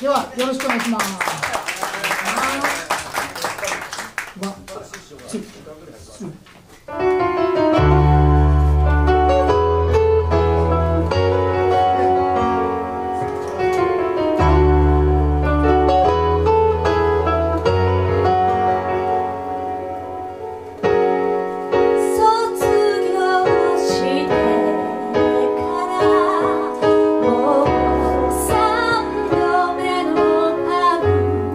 ではよろしくお願いします。ワン、ツー、スリー。 もう3度目の春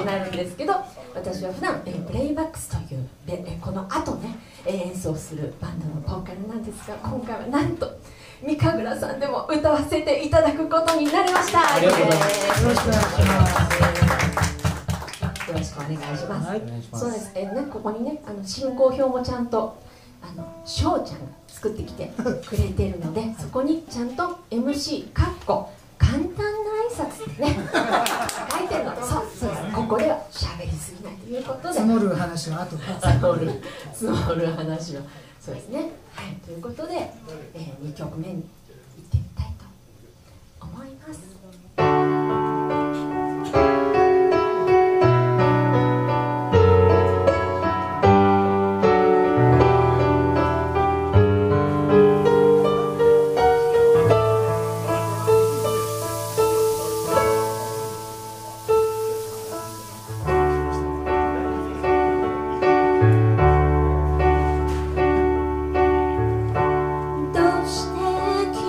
になるんですけど、私は普段プレイバックスというこの後ね演奏するバンドのボーカルなんですが、今回はなんと三神楽さんでも歌わせていただくことになりました。 ありがとうございます。よろしくお願いします。 よろしくお願いします。 はい、お願いします。 そうです。ここにね進行表もちゃんと翔ちゃんが作ってきてくれてるので、そこにちゃんと MC かっこ簡単な挨拶ってね書いてるので、そうここでは喋りすぎないということで、 積もる話は後で。 積もる話はそうですね。はい、ということで、2曲目に行ってみたいと思います。 どうして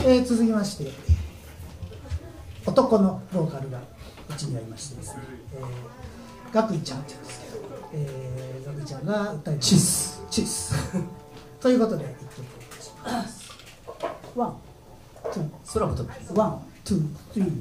続きまして、男のボーカルがうちにありましてですね、ガクイちゃんって言うんですけど、ガクイちゃんが歌います。チッスということで1曲お願いします。ワン、ツー、 空も飛ぶ。 ワン、ツー、スリー。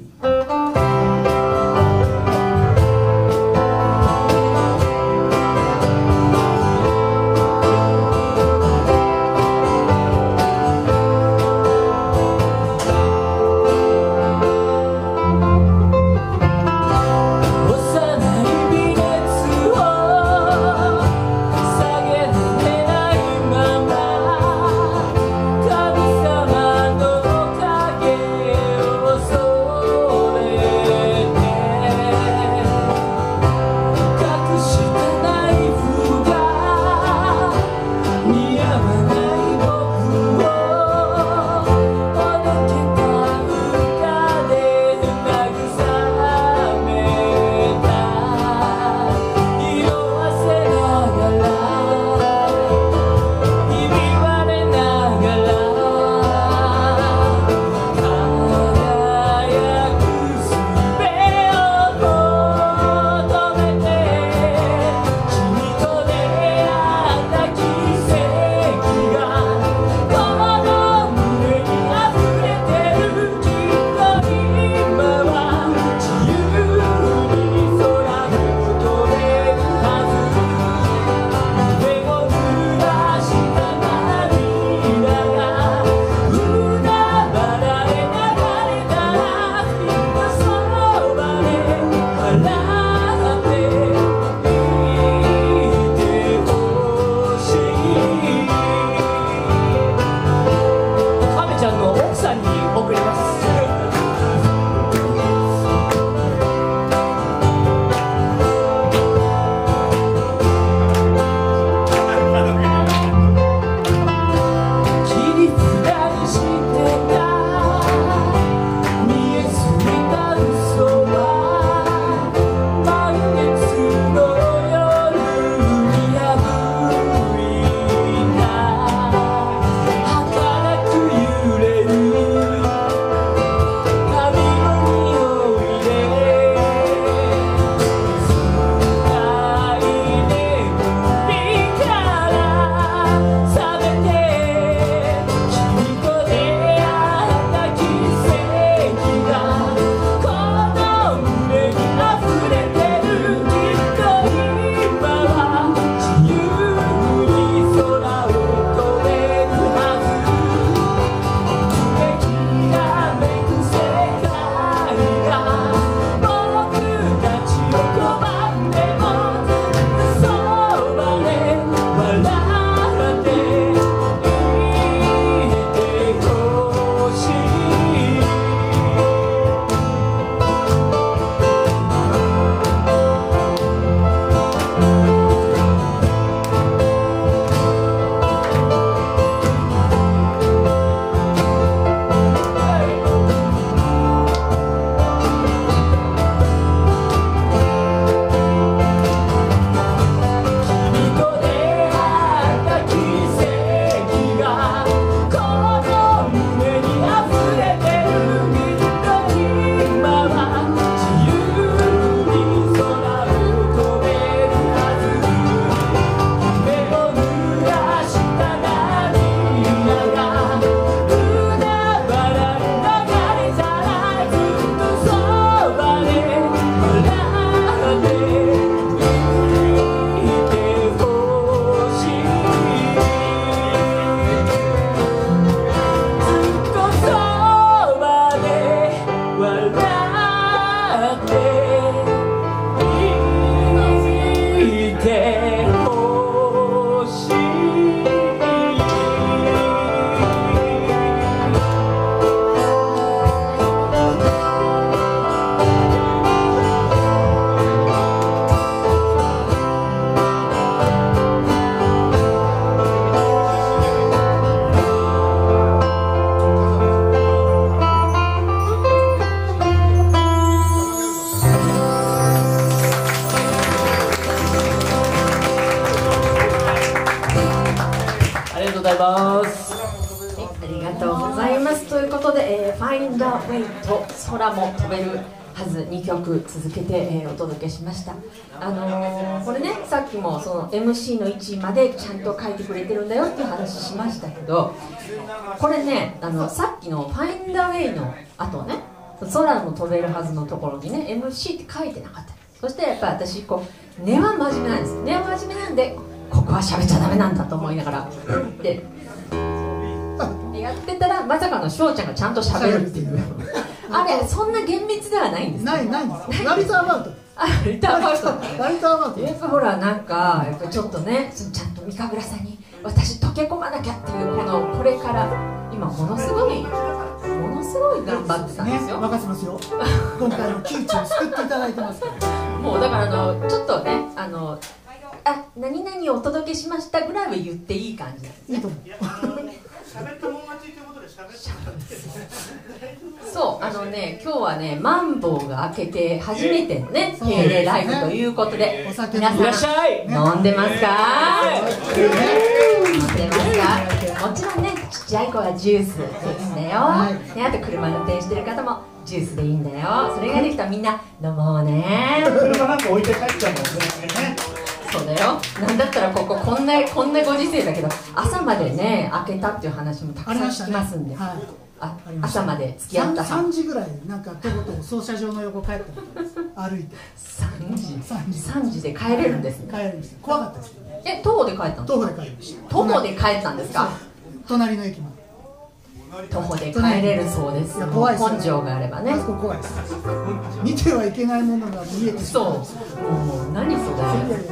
ありがとうございます。 ありがとうございまます。ということで、Find a Way と空も飛べるはず2曲続けて、お届けしました。これね、さっきもその MC の位置までちゃんと書いてくれてるんだよっていう話しましたけど、これね、さっきの Find a Way の後ね、空も飛べるはずのところにね MC って書いてなかった。そしてやっぱり私根は真面目なんです。根は真面目なんで、ここは喋っちゃダメなんだと思いながらでやってたら、まさかの翔ちゃんがちゃんと喋るっていうあれ、そんな厳密ではないんです。 ないんですラリターバウト。 リターバウトラリターバウト。 やっぱほら、なんかやっぱちょっとね、ちゃんと三神楽さんに私溶け込まなきゃっていう、これから今ものすごい頑張ってたんですよ。 任せますよ。今回の窮地を救っていただいてますから。 もうだからちょっとね、何々をお届けしましたぐらいは言っていい感じなんですね。 いいと思う。 喋ったもん勝ちということで喋ってそう、今日はね、マンボウが明けて初めてのね、敬礼ライブということで、 お酒皆さんいらっしゃい。 飲んでますか？飲んでますか？もちろんね、ちっちゃい子はジュースでいいんだよ、ね、あと車運転してる方もジュースでいいんだよ。それができたらみんな飲もうね。 車なんか置いて帰っちゃうもんね。 そうだよ。なんだったらこんなご時世だけど、朝までね開けたっていう話もたくさん聞きますんで、朝まで付き合った 3時ぐらいなんかとことこ操車場の横帰った歩いて 3時で帰れるんですね。 帰るんですよ。怖かったですよね。 徒歩で帰ったの？ 徒歩で帰りました。 徒歩で帰ったんですか？ 隣の駅まで徒歩で帰れるそうです。 怖いですよね。 根性があればね。 あそこ怖いです。見てはいけないものが見えてしまうんですよ。 もう何それ。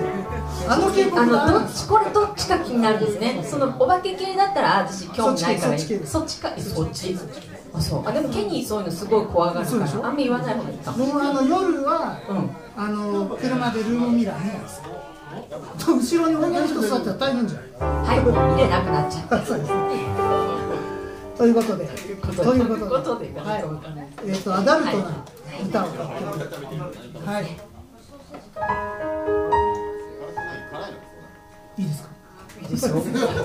どっちか気になるんですね。そのお化け系だったら私興味ないから、そっちか。あ、そう。でもケニーそういうのすごい怖がるからあんま言わない方がいいか。 もう夜は車でルームミラー見ないです。後ろに女の人座ったら大変じゃん。 はい、もう見れなくなっちゃった。 そうですね。ということで、アダルトな歌を歌ってはい。いいですか？ いいですよ。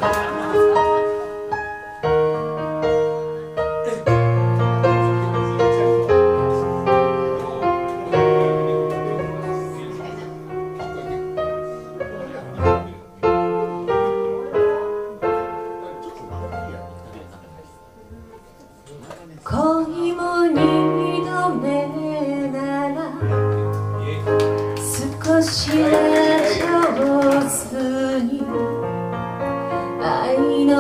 恋も二度目なら少しは上手に愛の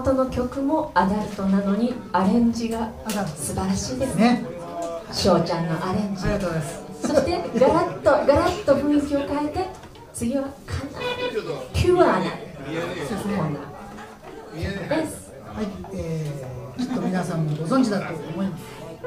元の曲もアダルトなのにアレンジが素晴らしいですね。翔ちゃんのアレンジ、 ありがとうございます。 そしてガラッと雰囲気を変えて、次はかなりピュアなこんなです。 はい、きっと皆さんもご存知だと思います。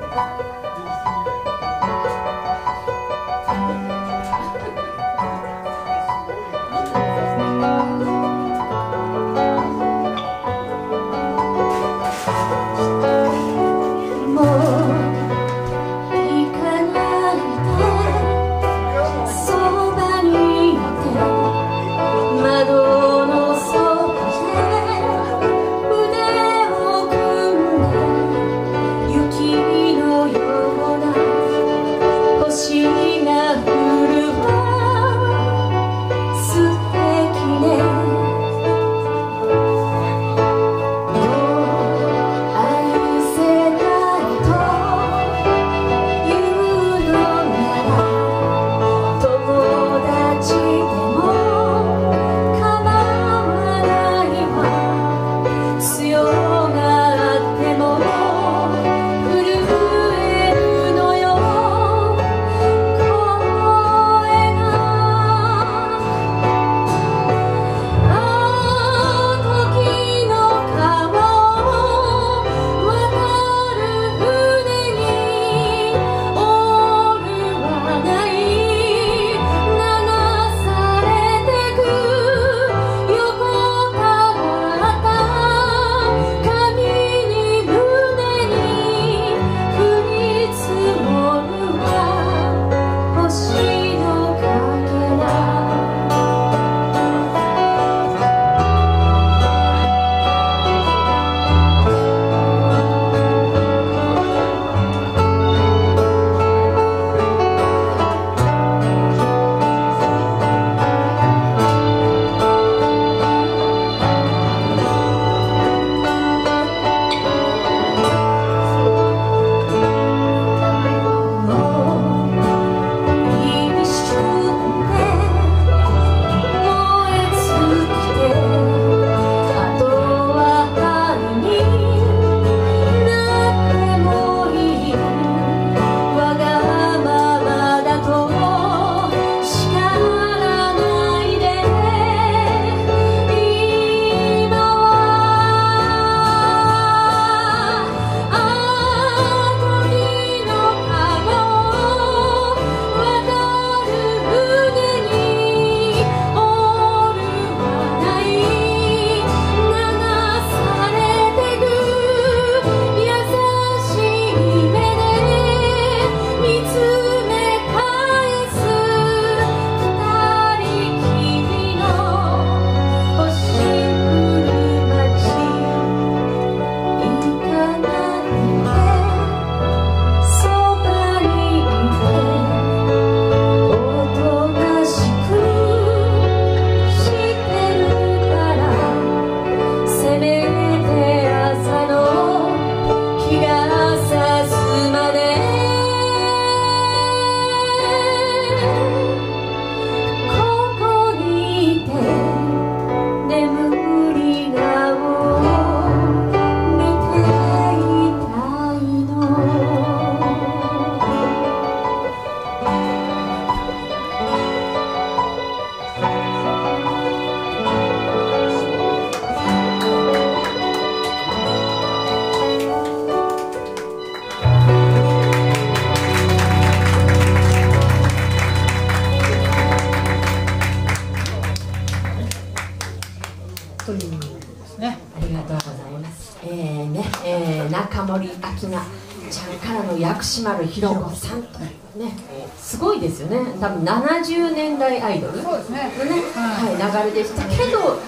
中森明菜ちゃんからの薬師丸ひろ子さんとね、すごいですよね。多分70年代アイドルのね、はい、流れでしたけど、でも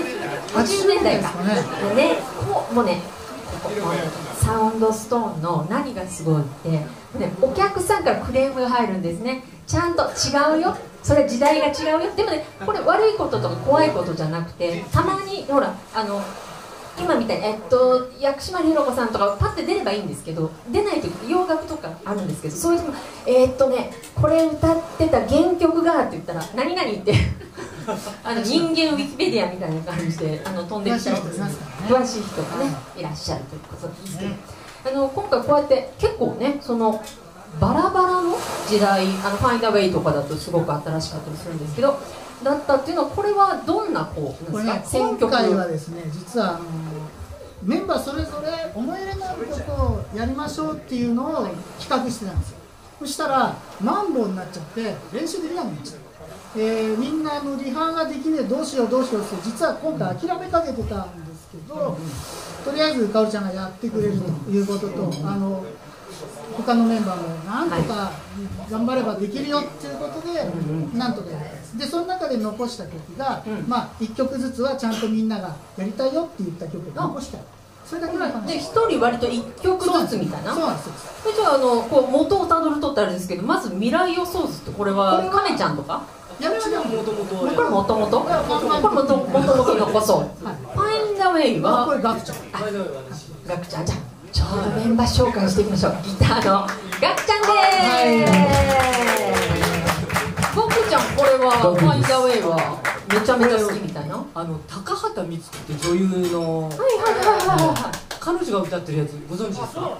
80年代かね、もうね、サウンドストーンの何がすごいって、ね、お客さんからクレームが入るんですね。ちゃんと違うよ、それ時代が違うよ。でもね、これ悪いこととか怖いことじゃなくて、たまにほら今みたいに薬師丸ひろ子さんとかパッて出ればいいんですけど、出ない時って洋楽とかあるんですけど、そういう人もこれ歌ってた原曲がって言ったら何々って人間ウィキペディアみたいな感じで飛んできた人詳しい人がねいらっしゃるということですけど、今回こうやって結構ねそのバラバラの時代ファインダーウェイとかだとすごく新しかったりするんですけどだったっていうのはこれはどんなこうなんですか、選曲。 今回はですね実はメンバーそれぞれ思い入れのあることをやりましょうっていうのを企画してたんですよ。そしたらマンボウになっちゃって練習できなくなっちゃう、みんなリハができねえどうしようどうしようって実は今回諦めかけてたんですけど、とりあえずかおるちゃんがやってくれるということと、他のメンバーもなんとか頑張ればできるよっていうことでなんとかやったんです。でその中で残した曲が、1曲ずつはちゃんとみんながやりたいよって言った曲を残してある。それだけの話で1人割と1曲ずつみたいな。 そうなんですよ。 じゃあこう元をたどるとってあれですけど、まず未来予想図ってこれはカメちゃんとかいや違うこれもともと残そう。ファインダーウェイはこれガクちゃん。 ガクちゃん、じゃあちょうどメンバー紹介していきましょう。ギターのガクちゃんでーす。ガクちゃんこれはファインダーウェイはめちゃめちゃ好きみたいな。 高畑充希って女優の彼女が歌ってるやつご存知ですか？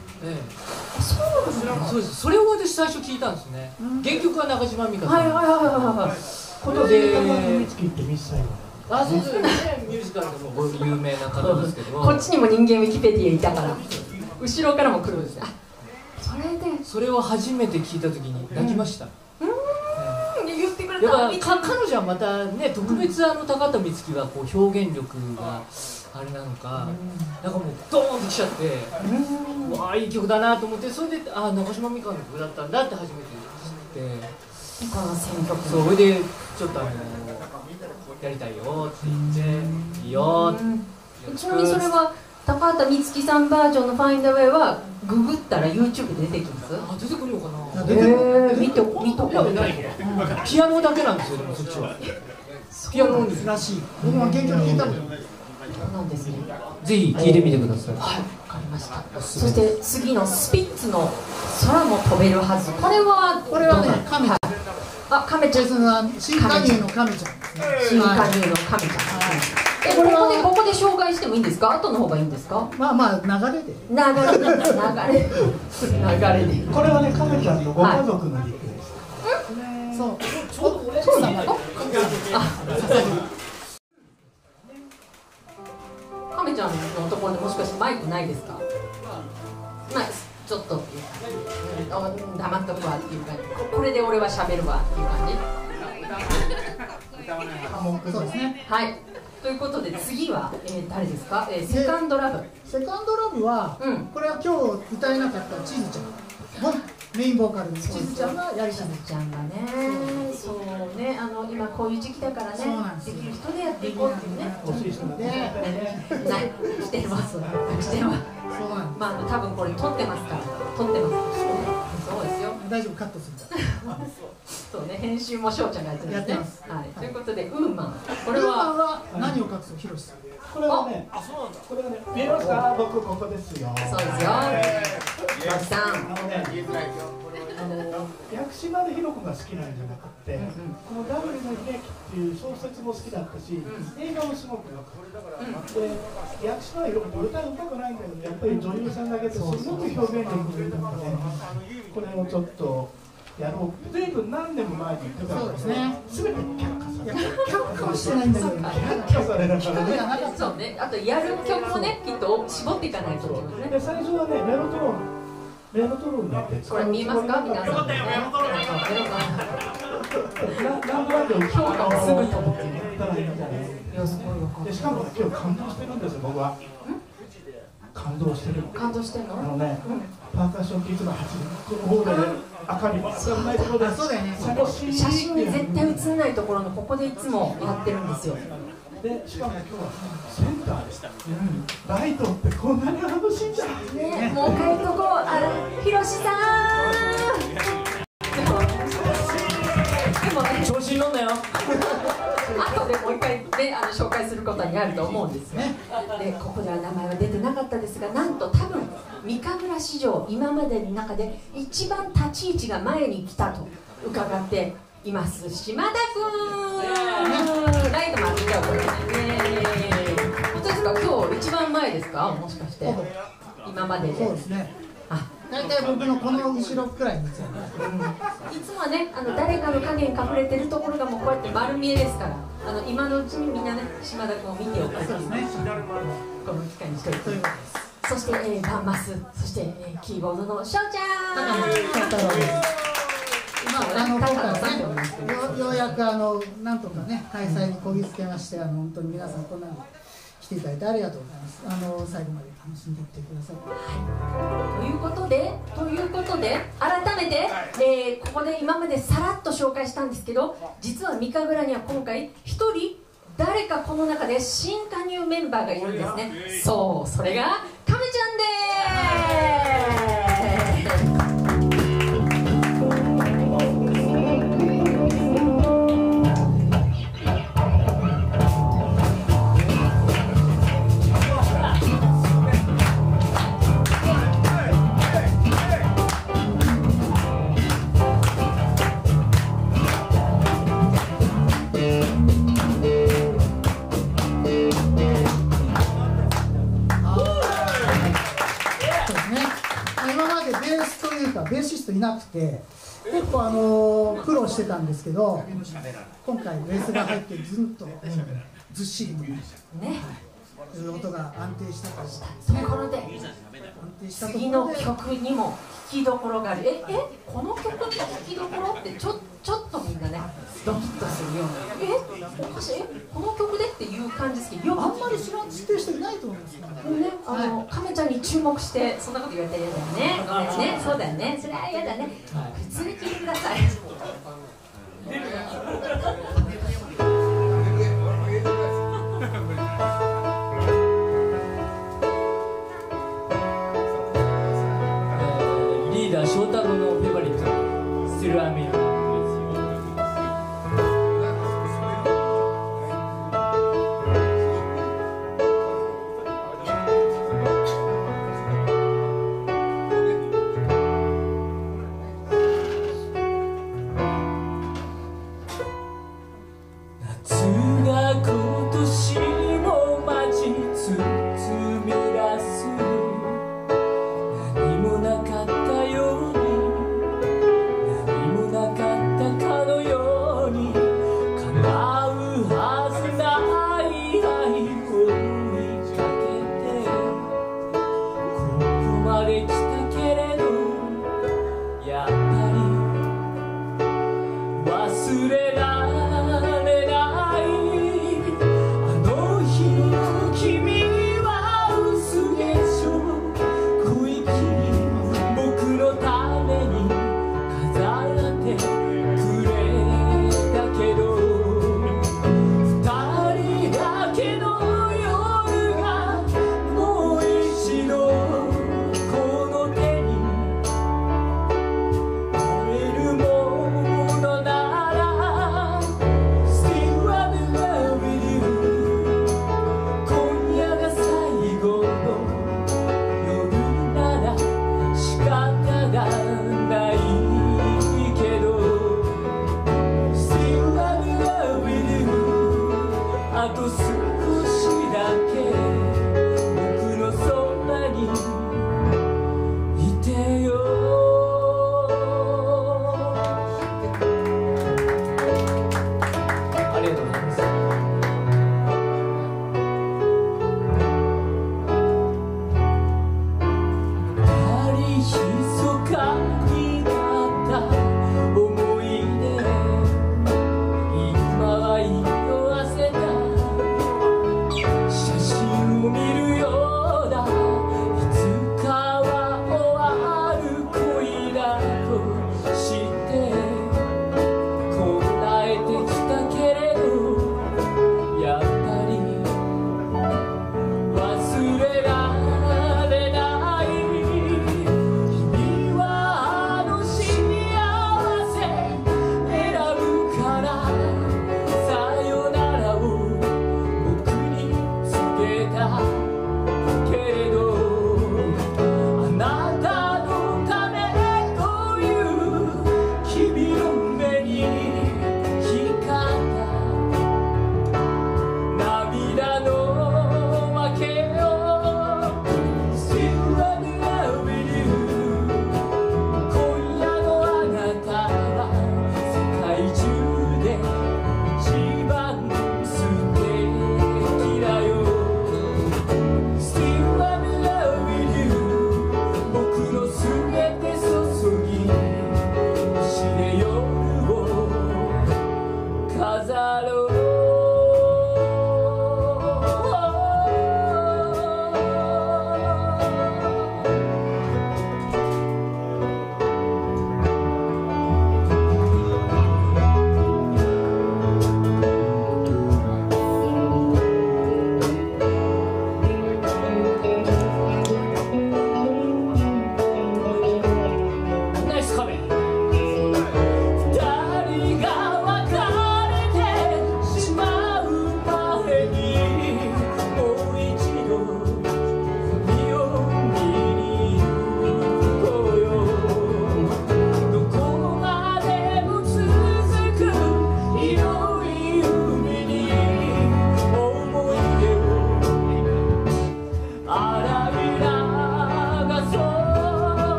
そうです。それを私最初聞いたんですね。原曲は中島美嘉さん。ことで美月ってミッサイそうですね。ミュージカルでも有名な方ですけど。 こっちにも人間ウィキペディアいたから後ろからも来るんですね。 それを初めて聞いた時に泣きました。 言ってくれだからた。 彼女はまたね特別高畑充希がこう表現力があれなのか、なんかもうドーンときちゃって、わあいい曲だなと思って、それで中島美嘉の曲だったんだって初めて知って、 この選曲それでちょっとやりたいよって言っていいよって。 ちなみにそれは高畑充希さんバージョンの「ファインダーウェイ」はググったら YouTube で出てきます。 出てくるのかな。 見とこピアノだけなんですよ。でもそっちはピアノにらしい。僕も原曲聞いたことない。 なんですね。 ぜひ聴いてみてください。 はい、わかりました。そして次のスピッツの空も飛べるはず。これはね、カメちゃん。 カメちゃん。 新加入のカメちゃん。 新加入のカメちゃん。ここで紹介してもいいんですか？後の方がいいんですか？ まあ流れで。 流れで。 これはね、カメちゃんのご家族のリクエスト。 そう。 そうなの？カメちゃんのところでもしかしてマイクないですか？まあちょっとっていう感じ。黙っとくわっていう感じ。これで俺は喋るわっていう感じ。 そうですね。 はい。ということで次は誰ですか？セカンドラブ。 セカンドラブはこれは今日歌えなかったチズちゃん。メインボーカルのチズちゃんがやりたい。 チズちゃんがね、そうね、今こういう時期だからね、できる人でやっていこうっていうね。 欲しい人がね。 してます。してます。 そうなんです。 まあ多分これ撮ってますから。撮ってます。そうですよ。 大丈夫、カットするから。 そうね、編集も翔ちゃんがやってるんですね。はい。ということでウーマン。 これは何を隠すの？ヒロシさん。 これはね、これはね、見えますか？僕ここですよ。 そうですよ。マキさん。 屋久島でヒロ君が好きなんじゃなくて、このダブルの悲劇っていう小説も好きだったし、映画もすごくよかった。で、屋久島はヒロ君歌うまくないんだけど、やっぱり女優さんだけですごく表現力が豊かで、これをちょっとやろう。随分何年も前に言ってたんですね。全て却下される。 却下はしてないんだけど。 却下されるからね。 そうね。あとやる曲もね、きっと絞っていかないと思うね。 で、最初はね、メロトロンになってこれ見えますか皆さんね。 なんとなく評価をすぐと思ってる。 で、しかも今日感動してるんですよ、僕は。感動してる。 感動してんの？ ね、パーカッションっていつも端っこの方で明かりがそんなところで、 そうだよね。 写真に絶対写らないところのここでいつもやってるんですよ。 で、しかも今日はセンターでした。ライトってこんなに眩しいんだ。 ね、もう帰るとこ、ひろしさん。でもね、 調子に乗んなよ。 後でもう一回ね、紹介することになると思うんですね。で、ここでは名前は出てなかったですが、なんと多分三神楽史上今までの中で一番立ち位置が前に来たと伺っています島田くん。ライトも当てちゃうこれ。本当ですか？今日一番前ですか？もしかして今までで。 そうですね。 あ、 大体僕のこの後ろくらいにいつもいつもはね、誰かの影に隠れてるところがもうこうやって丸見えですから、今のうちにみんなね、島田君を見ておくというこの機会にしておくということです。そして、バンマス、そして、キーボードの翔ちゃん。 今回はね、ようやくなんとかね、開催にこぎつけまして、本当に皆さんこんなの来ていただいてありがとうございます。最後まで楽しんでいってください。 ということで改めて、ここで今までさらっと紹介したんですけど、実はミカグラには今回一人誰かこの中で新加入メンバーがいるんですね。そう、それがカメちゃんです。 ベーシストいなくて結構苦労してたんですけど、今回ベースが入ってずっとずっしりね、音が安定したところで次の曲にも弾きどころがある。この曲って弾きどころってちょっとみんなねドキッとするような、おかしい、この曲でっていう感じですけど、 あんまり知ってる人いないと思いますね。 カメちゃんに注目してそんなこと言われたら嫌だよね。そうだよね、それは嫌だね。普通に聴いてください。 リーダー翔太郎のフェバリット、ステルアメリカ。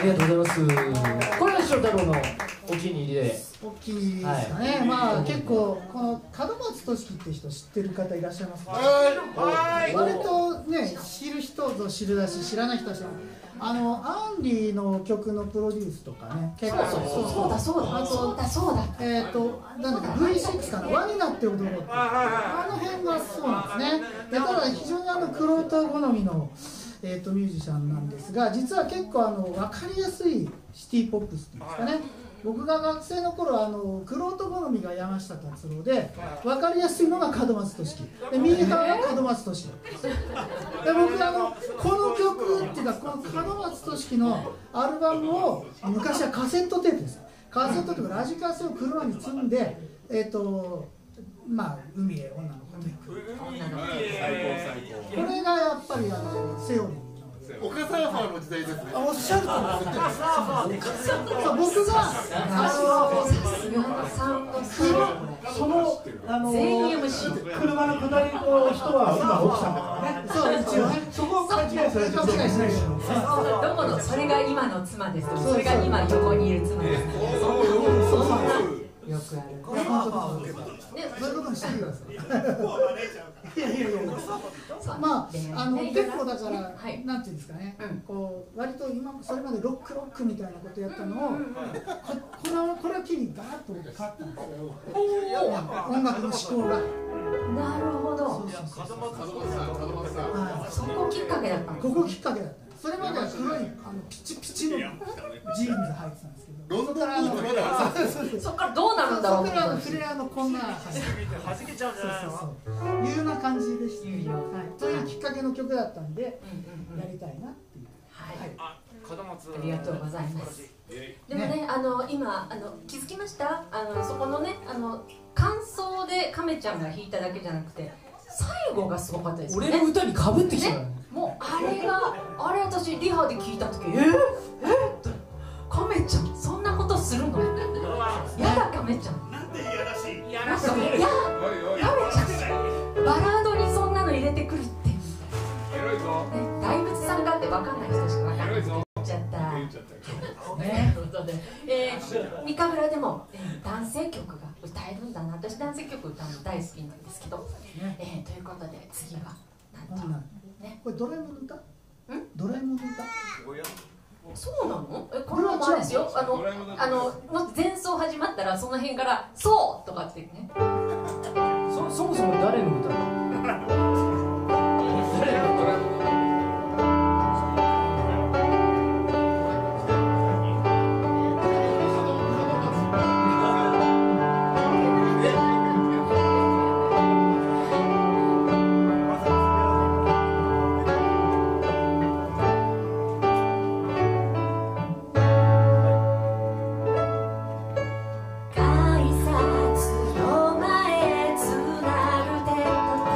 りがとうございます。これは翔太郎のお気に入りで。 大きいですかね、まあ結構この門松俊樹って人知ってる方いらっしゃいますか？割とね知る人ぞ知るだし知らない人は知らない。アンリの曲のプロデュースとかね結構そうだそうだなんだっけ V6 かな輪になって踊ろうってあの辺がそうなんですね。でただ非常に玄人好みのミュージシャンなんですが、実は結構分かりやすいシティポップスっていうんですかね。僕が学生の頃玄人好みが山下達郎で分かりやすいのが門松俊樹でミーハーが門松俊樹で僕この曲っていうかこの門松俊樹のアルバムを昔はカセットテープです。カセットテープラジカセを車に積んでまあ海へ女の子と行くこれがやっぱりセオリー岡サーファーの時代ですね。 おっしゃるとおり僕がその全員 MC 車の下りの人は今奥さんだからね。 そう一応ねそこを勘違いされてる。 勘違いしないでしょ。 どこのそれが今の妻ですとそれが今横にいる妻ですそんなよくあるそういうことにしてください。いやまあ結構だからなんていうんですかね、こう割と今それまでロックみたいなことやったのをこれを機にガーッと変わったんですよ。音楽の思考が。 なるほど。そこきっかけだったの。 ここきっかけだった。それまでは黒いピチピチのジーンズ履いてたんですけど、そこからどうなるんだろう。 そこからフレアのこんな弾けちゃうんじゃないの。いうような感じでした。というきっかけの曲だったんでやりたいなっていう。 ありがとうございます。でもね今気づきました？そこのね感想で亀ちゃんが弾いただけじゃなくて最後がすごかったですよね。 俺の歌にかぶってきたからね。 もうあれ私リハで聞いた時亀ちゃんそんなことするの？やだ亀ちゃん。なんでいやらしい。なんか亀ちゃんバラードにそんなの入れてくるって。大仏さんがって分かんない人しか分かんない。言っちゃった。ということで三日村でも男性曲が歌えるんだな。私男性曲歌うの大好きなんですけど。ということで次はなんと。 これドラえもんの歌？ドラえもんの歌？ そうなの？これはあれですよ。前奏始まったらその辺からそうとかってね。 そもそも誰の歌なの？ 改札の前つなぐ手と手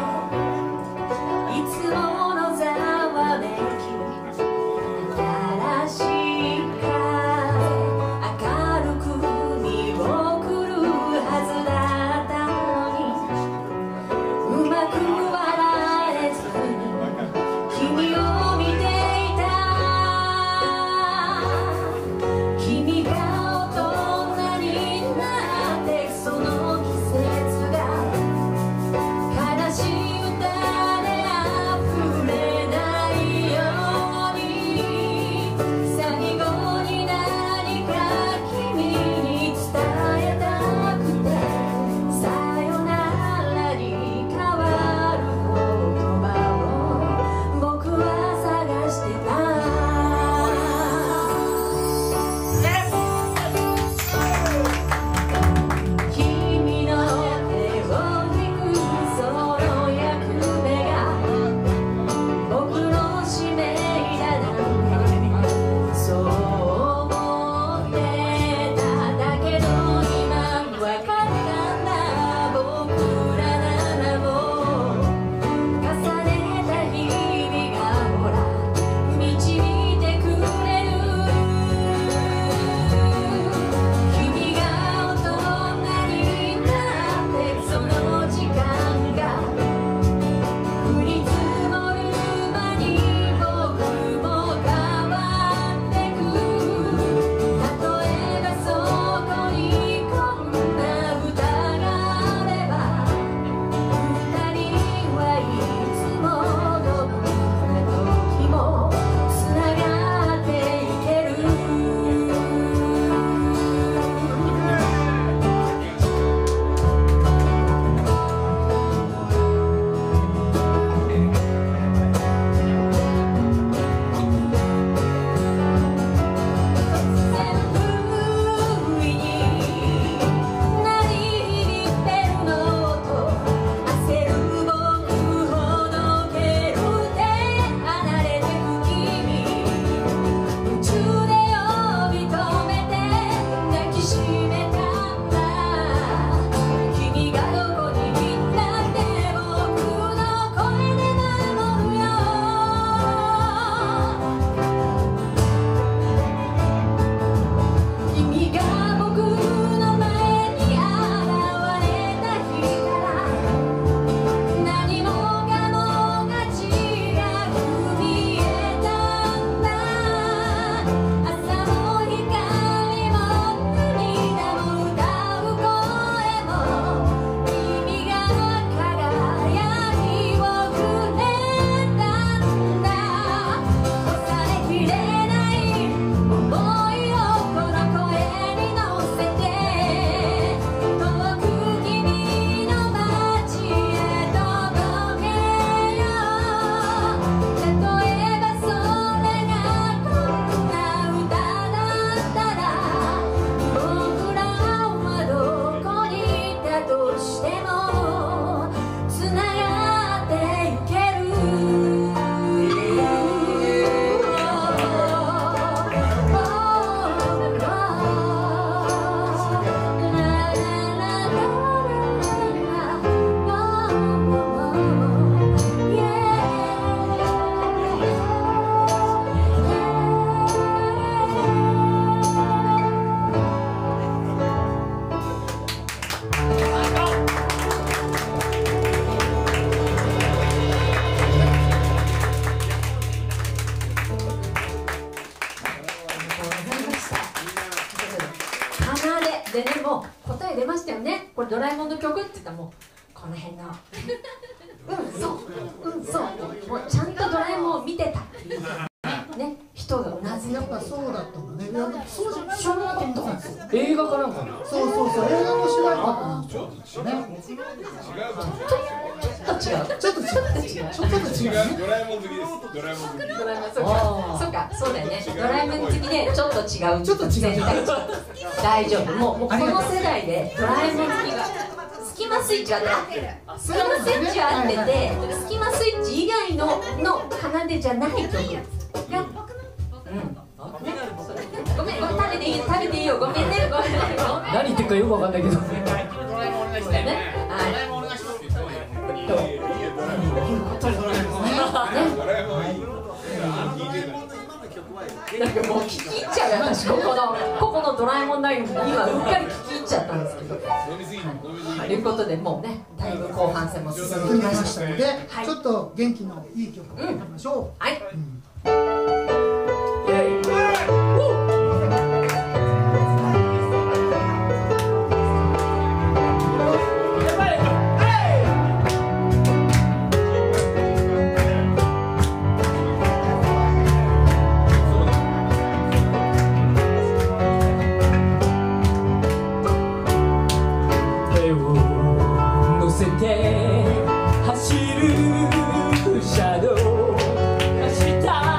でね、もう答え出ましたよね。これドラえもんの曲って言ったらもうこの辺のそうもうちゃんとドラえもんを見てたっていうね、人がうなずいてやっぱそうだったのね。いやそうじゃ知らなかったんですよ。 映画かなんかな。 そう映画の主題歌なんですよね。 ちょっと違うちょっと違うね。 ドラえもん好きです。ドラえもん好き。 ドラえもん、そうかそうだよね。ドラえもん好きでちょっと違う、 ちょっと違う絶対違う。大丈夫、もうこの世代でドラえもん好きがスキマスイッチは合ってる。スキマスイッチは合ってて、スキマスイッチ以外の奏でじゃない曲が、ごめん、食べていいよ、ごめんね、 何言ってるかよくわかんないけど。 なんかもう聞き入っちゃう、私ここのドラえもんナイン今うっかり聞き入っちゃったんですけど。ということでもうね、だいぶ後半戦も進んできましたので、 ちょっと元気のいい曲をいきましょう。 はい。 走るシャドウ明日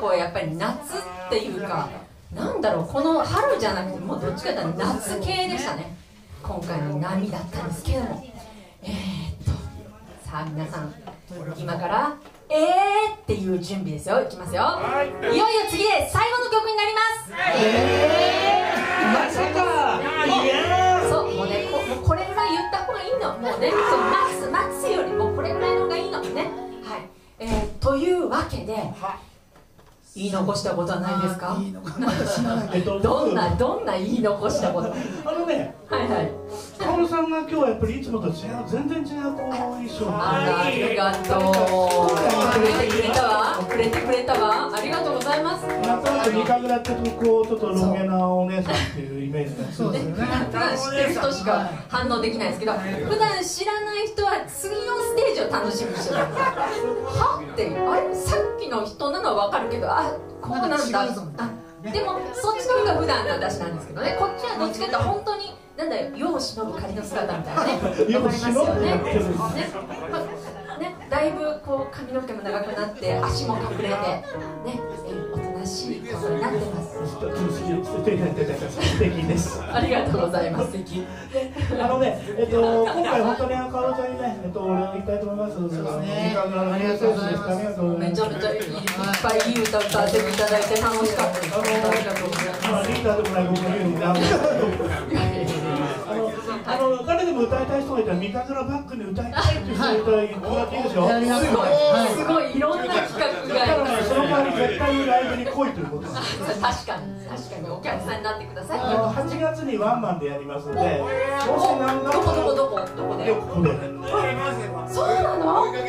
こはやっぱり夏っていうか、なんだろう、この春じゃなくてもうどっちかというと夏系でしたね、今回の波だったんですけれども。さあ皆さん、今からっていう準備ですよ。いきますよ。いよいよ次で最後の曲になります。 まさか。 そう、もうね、もうこれぐらい言った方がいいの。もうね、そう待つよりもこれぐらいの方がいいのね。はい。というわけで、言い残したことはないですか？ いいのかまだ知らない。 どんな言い残したこと？はいはい。 カオルさんが今日はやっぱりいつもと違う、全然違うこう衣装。 ありがとう。遅れてくれたわ。遅れてくれたわ。ありがとうございます。 なんとなく見かけだってこうちょっとロン毛なお姉さんっていうイメージがそうですよね。 普段知ってる人しか反応できないですけど、普段知らない人は次のステージを楽しみにしてる。はってあれ、さっきの人なのは分かるけど、あ、こうなんだ。でもそっちの方が普段の私なんですけどね、こっちはどっちかというと本当になんだよ、世を忍ぶ仮の姿みたいなね、わかりますよね。ね、だいぶこう髪の毛も長くなって足も隠れてね、おとなしいことになってます。 素敵です。 ありがとうございます。 今回本当にカオルちゃんにね、お礼を言いたいと思います。そうですね。ありがとうございます。 めちゃめちゃいっぱいいい歌歌っていただいて楽しかったです。ありがとうございます。 リーダーでもない僕が言うのに誰でも歌いたい人がいたら、三日倉バックに歌いたいっていう人がいたら言っていいでしょ。 すごいいろんな企画があります。 その代わり絶対にライブに来いということです。 確かにお客さんになってください。 8月にワンマンでやりますので、 どこで？ ここで。 そうなの？8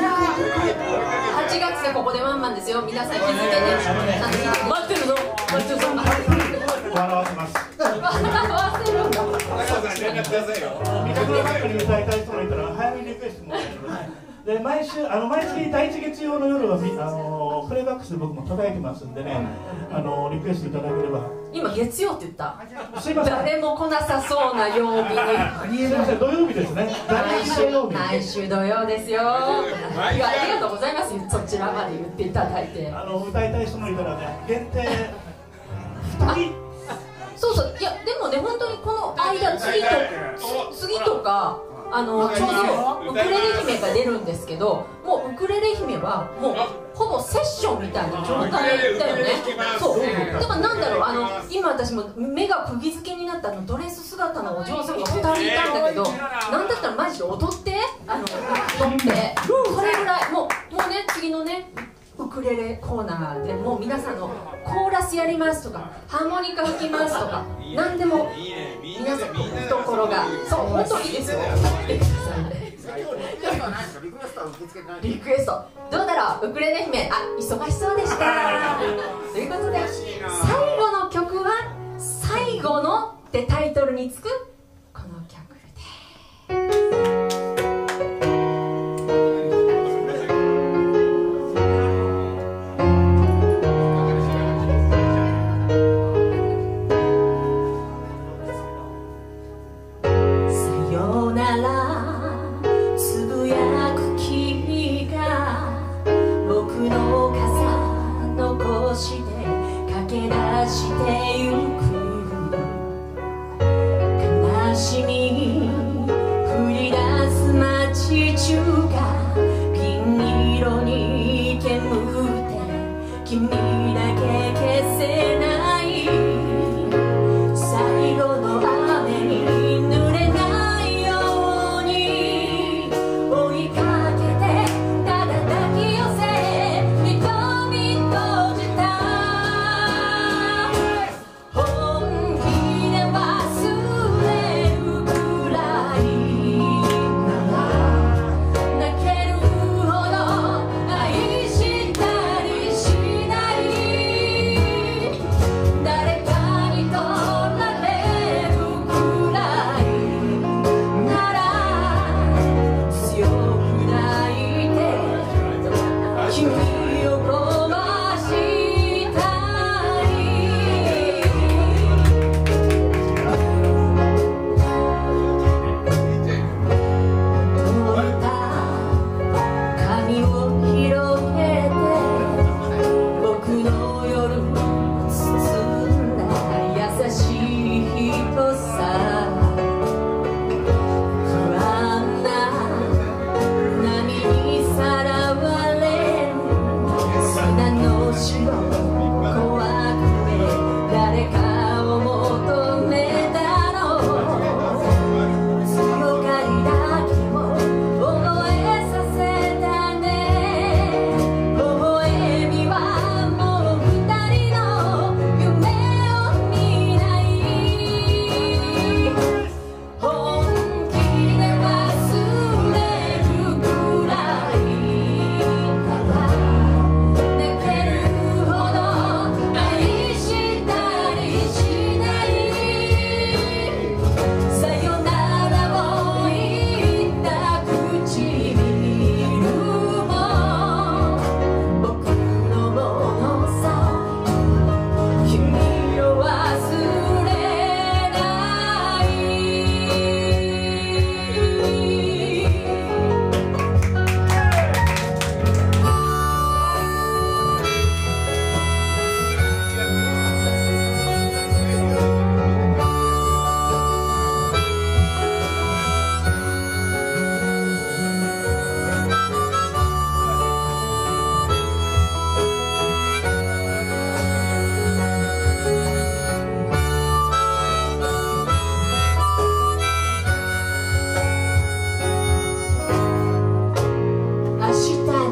月でここでワンマンですよ。皆さん気づけて待ってるぞ。 笑わせます。 笑わせるんだ。 連絡くださいよ。 三日倉バックに歌いたい人がいたら早めにリクエストもらえます。で毎月第1月曜の夜はプレイバックスで僕も叩いてますんでね、リクエストいただければ。 今月曜って言った。 すいません。 誰も来なさそうな曜日に。 すいません、土曜日ですね。 毎週土曜ですよ。ありがとうございます。そちらまで言っていただいて。 歌いたい人もいたらね、限定2人。 そう、いやでもね、本当にこの間次とかちょうどウクレレ姫が出るんですけど、もうウクレレ姫はもうほぼセッションみたいな状態だよね。そうだからなんだろう、今私も目が釘付けになったドレス姿のお嬢さんが2人いたんだけど、なんだったらマジで踊って踊って、それぐらいもうね、次のねウクレレコーナーでもう皆さんのコーラスやりますとかハーモニカ吹きますとか何でも皆さんの懐がそう本当にいいですよ。来てくださいね。リクエストどうだろう、ウクレレ姫忙しそうでしたということで、最後の曲は「最後の」ってタイトルにつくこの曲で。してゆく悲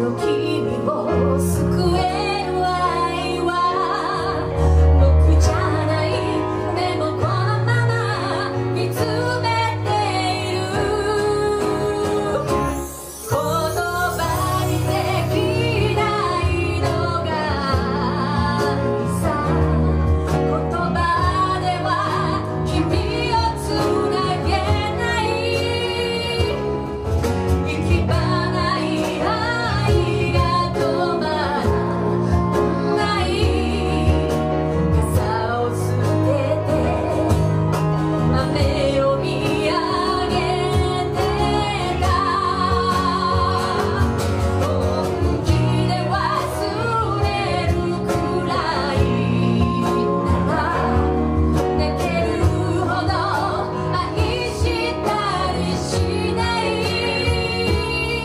の君を救える愛は僕じゃない、でもこのまま見つめている。言葉にできないのがさ、言葉では君をつなげない、行き場ない愛が止まらない、傘を捨てて雨を見上げてた、本気で忘れるくらいなら、泣けるほど愛したりしない、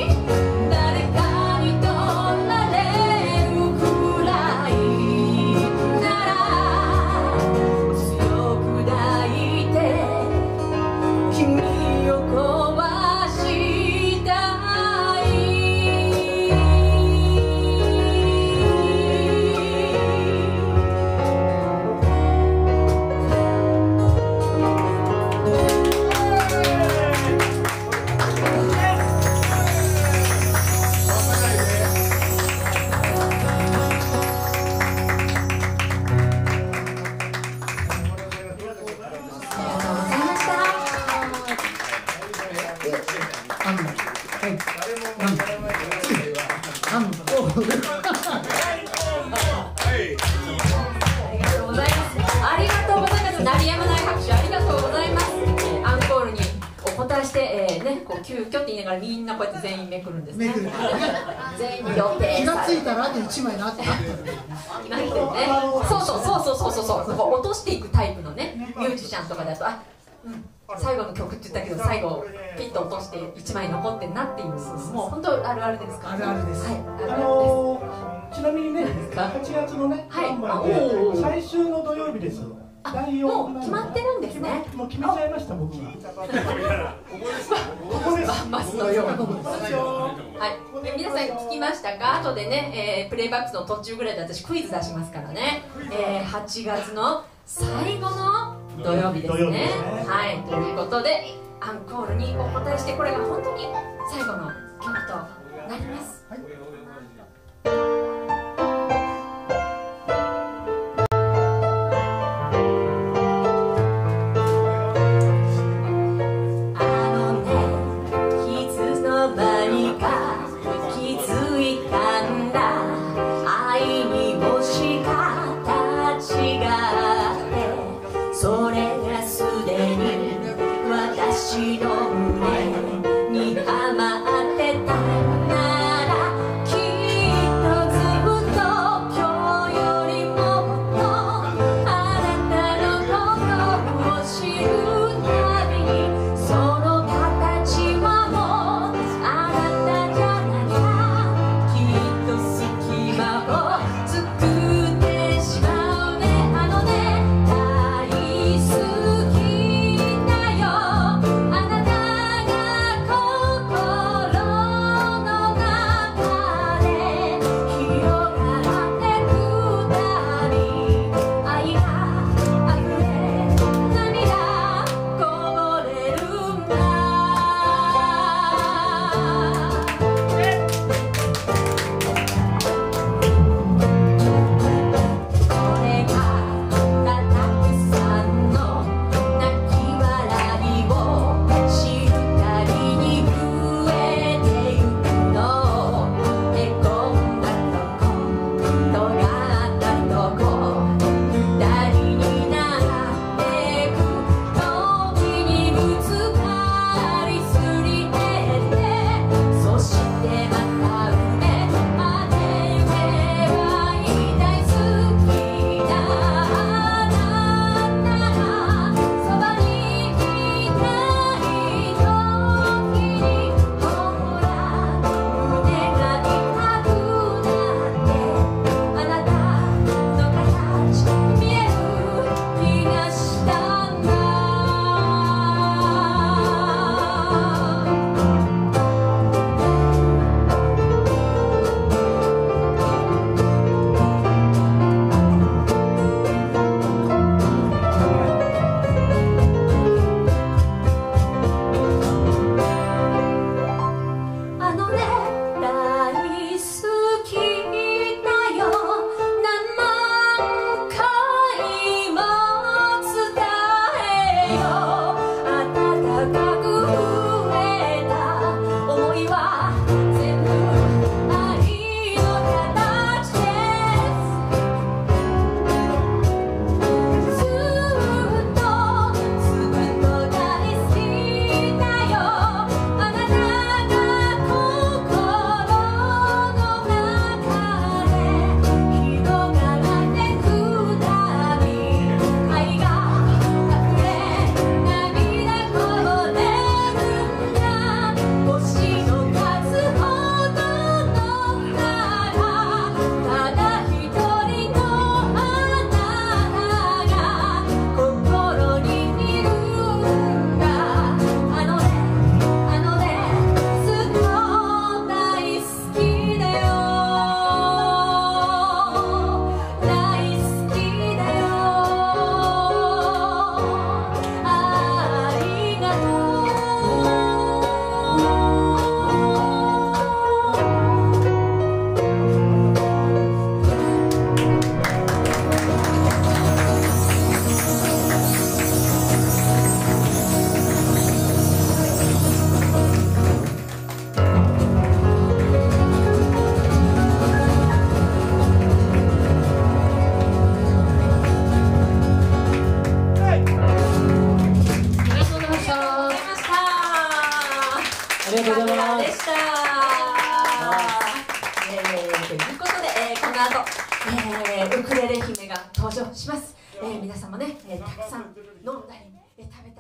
誰かに取られるくらいなら強く抱いて君を壊したい。ありがとうございました。 アンコール。 ありがとうございます。ありがとうございます。鳴りやまない拍手ありがとうございます。アンコールにお答えして、ね、こう急遽って言いながらみんなこうやって全員めくるんですね。 めくる。 全員予定気がついさたらあと1枚なってなってる。 れなってるね。そうこう落としていくタイプのねミュージシャンとかだと最後の曲って言ったけど最後ピッと落として1枚残ってんなっていう、もう本当あるあるですか。 あるあるです。 はい、あるあるです。 ちなみにね、8月のね、 はいナンバーで最終の土曜日です。第4 もう決まってるんですね。 もう決めちゃいました、僕が。ここです。 バスのように。はい、で皆さん聞きましたか。後でね、プレイバックの途中ぐらいで私クイズ出しますからね。8月の最後の土曜日です土曜日ね。 ですねはい、ということでアンコールにお答えして、これが本当に最後の曲となります。あのね、いつの間にか気づいたんだ、愛にも仕方があって、それがすでに私の胸にはまってたならりがとうございます。 でした。ということで、この後、ウクレレ姫が登場します。皆さんもね、たくさん飲んだり、食べたり